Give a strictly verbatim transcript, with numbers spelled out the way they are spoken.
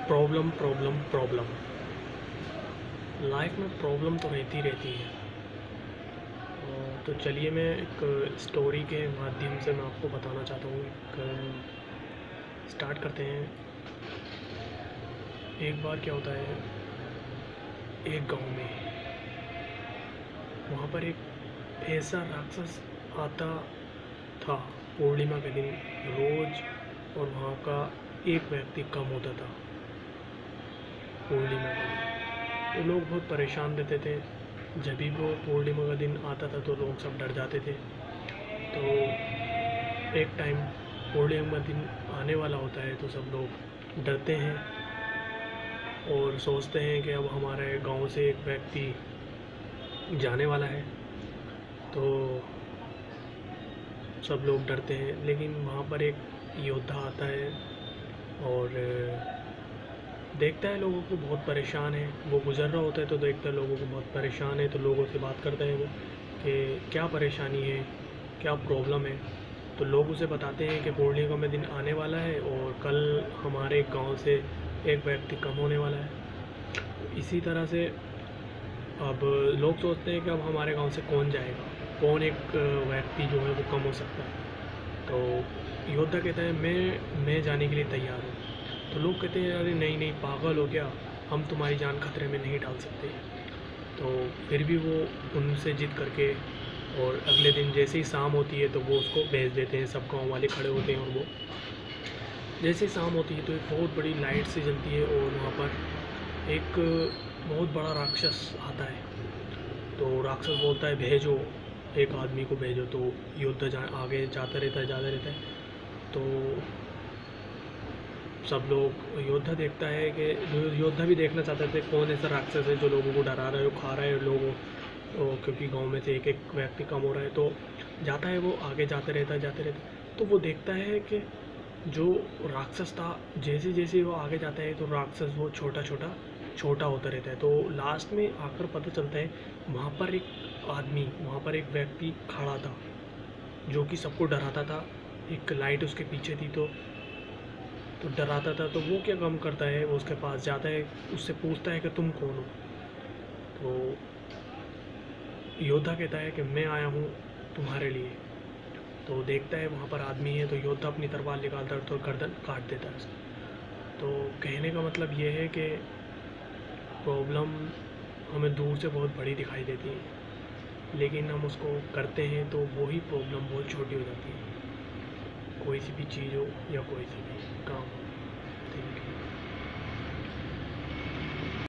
Problem problem problem life में problem तो रहती रहती है। और तो चलिए मैं एक स्टोरी के माध्यम से मैं आपको बताना चाहता हूँ। एक स्टार्ट करते हैं। एक बार क्या होता है, एक गांव में वहाँ पर एक ऐसा राक्षस आता था पूर्णिमा के दिन रोज़, और वहाँ का एक व्यक्ति कम होता था पूर्णिमा के दिन। तो लोग बहुत परेशान रहते थे। जब भी वो पूर्णिमा का दिन आता था तो लोग सब डर जाते थे। तो एक टाइम पूर्णिमा दिन आने वाला होता है तो सब लोग डरते हैं और सोचते हैं कि अब हमारे गांव से एक व्यक्ति जाने वाला है। तो सब लोग डरते हैं, लेकिन वहाँ पर एक योद्धा आता है और देखता है लोगों को बहुत परेशान है। वो गुज़र रहा होता है तो देखता है लोगों को बहुत परेशान है, तो लोगों से बात करता है वो कि क्या परेशानी है, क्या प्रॉब्लम है। तो लोग उसे बताते हैं कि पूर्णिमा में दिन आने वाला है और कल हमारे गांव से एक व्यक्ति कम होने वाला है। इसी तरह से अब लोग सोचते हैं कि अब हमारे गांव से कौन जाएगा, कौन एक व्यक्ति जो है वो कम हो सकता है। तो योद्धा कहता है मैं मैं जाने के लिए तैयार हूँ। तो लोग कहते हैं अरे नहीं नहीं, पागल हो क्या, हम तुम्हारी जान खतरे में नहीं डाल सकते। तो फिर भी वो उनसे जिद करके, और अगले दिन जैसे ही शाम होती है तो वो उसको भेज देते हैं। सब गाँव वाले खड़े होते हैं और वो जैसे ही शाम होती है तो एक बहुत बड़ी लाइट सी जलती है और वहाँ पर एक बहुत बड़ा राक्षस आता है। तो राक्षस बोलता है भेजो, एक आदमी को भेजो। तो योद्धा जा आगे जाता रहता है जाता रहता है तो सब लोग, योद्धा देखता है कि योद्धा भी देखना चाहते थे कौन ऐसा राक्षस है जो लोगों को डरा रहा है, वो खा रहा है लोगों को, क्योंकि गांव में से एक एक व्यक्ति कम हो रहा है। तो जाता है वो आगे जाते रहता है जाते रहता है तो वो देखता है कि जो राक्षस था, जैसे जैसे वो आगे जाता है तो राक्षस वो छोटा छोटा छोटा होता रहता है। तो लास्ट में आकर पता चलता है वहाँ पर एक आदमी, वहाँ पर एक व्यक्ति खड़ा था जो कि सबको डराता था। एक लाइट उसके पीछे थी तो तो डराता था। तो वो क्या काम करता है, वो उसके पास जाता है, उससे पूछता है कि तुम कौन हो। तो योद्धा कहता है कि मैं आया हूँ तुम्हारे लिए। तो देखता है वहाँ पर आदमी है तो योद्धा अपनी तलवार निकालता है तो गर्दन काट देता है उसकी। तो कहने का मतलब ये है कि प्रॉब्लम हमें दूर से बहुत बड़ी दिखाई देती है, लेकिन हम उसको करते हैं तो वही प्रॉब्लम बहुत छोटी हो जाती है। कोई सी भी चीज़ हो या कोई सी भी काम हो।